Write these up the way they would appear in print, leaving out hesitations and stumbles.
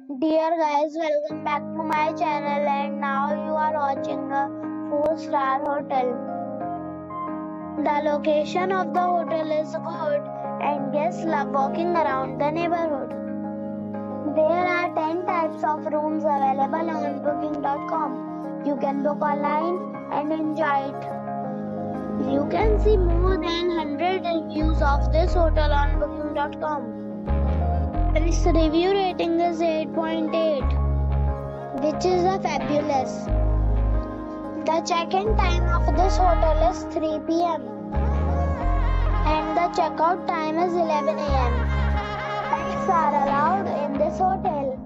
Dear guys, welcome back to my channel, and now you are watching a 4-star hotel. The location of the hotel is good and guests love walking around the neighborhood. There are 10 types of rooms available on booking.com. You can book online and enjoy it. You can see more than 100 reviews of this hotel on booking.com. Its review rating is 8.8, which is fabulous. The check-in time of this hotel is 3 p.m. and the check-out time is 11 a.m. Pets are allowed in this hotel.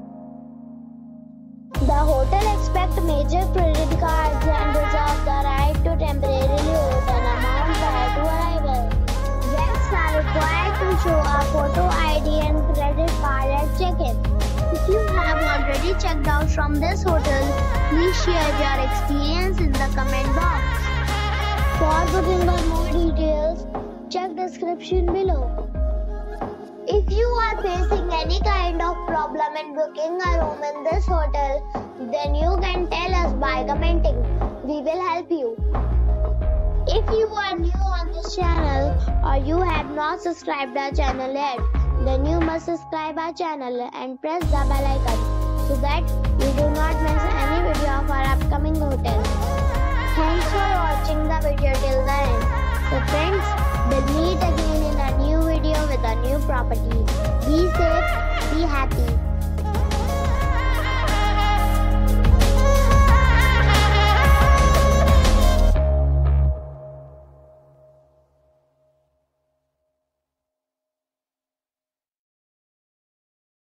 The hotel accepts major credit cards and reserves the right to temporarily hold an amount prior to arrival. Guests are required to show a photo ID and credit card at check-in. If you have already checked out from this hotel, please share your experience in the comment box. For booking or more details, check description below. If you are facing any kind of problem in booking a room in this hotel, then you can tell us by commenting. We will help you. If you are new on this channel or you have not subscribed our channel yet, then you must subscribe our channel and press the bell icon so that you do not miss any video of our upcoming hotel. Thanks for watching the video till the end. So friends, we'll meet again in a new video with a new property. Be safe.